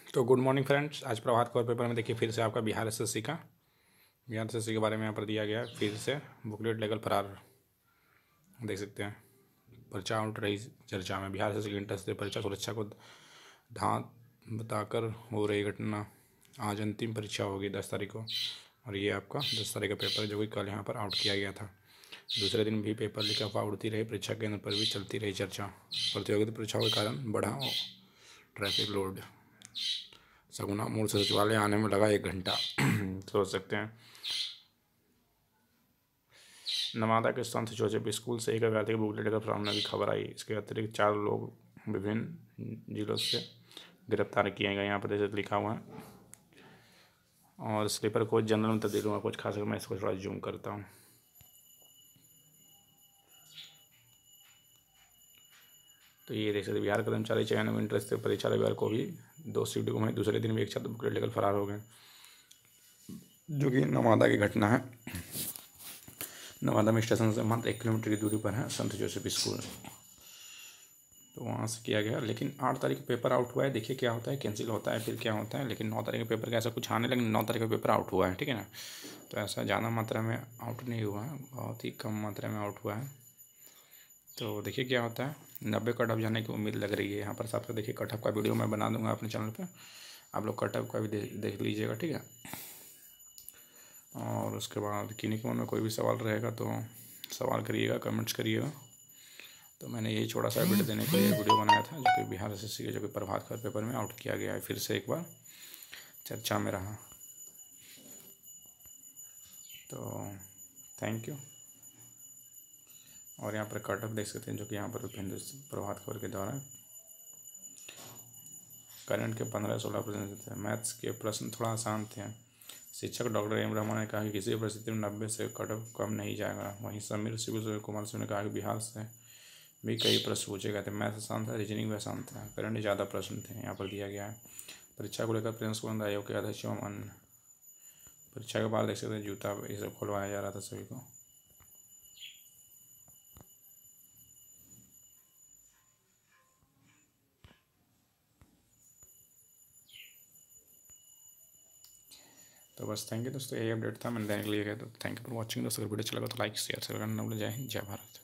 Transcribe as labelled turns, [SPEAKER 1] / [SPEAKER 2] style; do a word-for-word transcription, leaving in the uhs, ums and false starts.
[SPEAKER 1] तो good morning friends. आज Prabhat Khabar paper में देखिए फिर से आपका बिहार एसएससी का बिहार एसएससी के बारे में यहाँ पर दिया गया है। फिर से बुकलेट लेकर फरार, देख सकते हैं। परीक्षा उठ रही चर्चा में, बिहार एसएससी की इंटर से परीक्षा सुरक्षा को धांत बताकर हो रही घटना। आज अंतिम परीक्षा होगी दस तारीख को, और ये आपका दस तारीख का पेपर जो कि कल यहाँ पर आउट किया गया था। दूसरे दिन भी पेपर लीक अफवाह उड़ती रही, परीक्षा केंद्र पर भी चलती रही चर्चा। प्रतियोगिता परीक्षाओं के कारण बढ़ा ट्रैफिक लोड, सगुना मोड़ से सचिवालय आने में लगा एक घंटा। सोच सकते हैं। नवादा के संत जोसेफ स्कूल से एक विद्यार्थी की बुकलेट लेकर फरार होने की खबर आई। इसके अतिरिक्त चार लोग विभिन्न जिलों से गिरफ्तार किए गए, यहाँ पर लिखा हुआ है। और स्लीपर कोच जनरल में तब्दील हुआ कुछ खास। मैं इसको थोड़ा जूम करता हूँ। तो ये देख सकते बिहार कर्मचारी चयन एवं इंटर परीक्षा रविवार को भी दो सीटों को, दूसरे दिन भी एक छात्र बुकलेट लेकर फरार हो गए, जो कि नवादा की घटना है। नवादा में स्टेशन से मात्र एक किलोमीटर की दूरी पर है संत जोसेफ स्कूल, तो वहाँ से किया गया। लेकिन आठ तारीख को पेपर आउट हुआ है। देखिए क्या होता है, कैंसिल होता है फिर क्या होता है। लेकिन नौ तारीख के पेपर का ऐसा कुछ आने, लेकिन नौ तारीख का पेपर आउट हुआ है, ठीक है ना। तो ऐसा ज़्यादा मात्रा में आउट नहीं हुआ है, बहुत ही कम मात्रा में आउट हुआ है। तो देखिए क्या होता है। नब्बे कट ऑफ जाने की उम्मीद लग रही है। यहाँ पर सबका देखिए कट ऑफ का वीडियो मैं बना दूंगा अपने चैनल पे, आप लोग कट ऑफ का भी देख देख लीजिएगा, ठीक है। और उसके बाद किन्हीं के मन में कोई भी सवाल रहेगा तो सवाल करिएगा, कमेंट्स करिएगा। तो मैंने यही छोटा सा वीडियो देने के लिए वीडियो बनाया था, जो कि बिहार एसएससी के जो कि प्रभात खबर पेपर में आउट किया गया है, फिर से एक बार चर्चा में रहा। तो थैंक यू। और यहाँ पर कट ऑफ देख सकते हैं, जो कि यहाँ पर हिंदुस्तान प्रभात खबर के द्वारा करंट के पंद्रह सोलह प्रश्न थे। मैथ्स के प्रश्न थोड़ा आसान थे। शिक्षक डॉक्टर एम रहमान ने कहा कि किसी भी परिस्थिति में नब्बे से कट ऑफ कम नहीं जाएगा। वहीं समीर शिव कुमार सिंह ने कहा कि बिहार से भी कई प्रश्न पूछे गए थे। मैथ आसान था, रीजनिंग भी आसान था, करंट ज़्यादा प्रश्न थे। यहाँ पर दिया गया है। परीक्षा को लेकर प्रिंस कुमार आयोग के अध्यक्ष एवं अन्य परीक्षा के बाद देख सकते हैं जूता ये सब खुलवाया जा रहा था सभी को। तो बस थैंक यू दोस्तों, यही अपडेट था मैंने देने के लिए गया। तो थैंक यू फॉर वॉचिंग दोस्तों। अगर वीडियो अच्छा लगा तो लाइक शेयर करना। जय हिंद, जय भारत।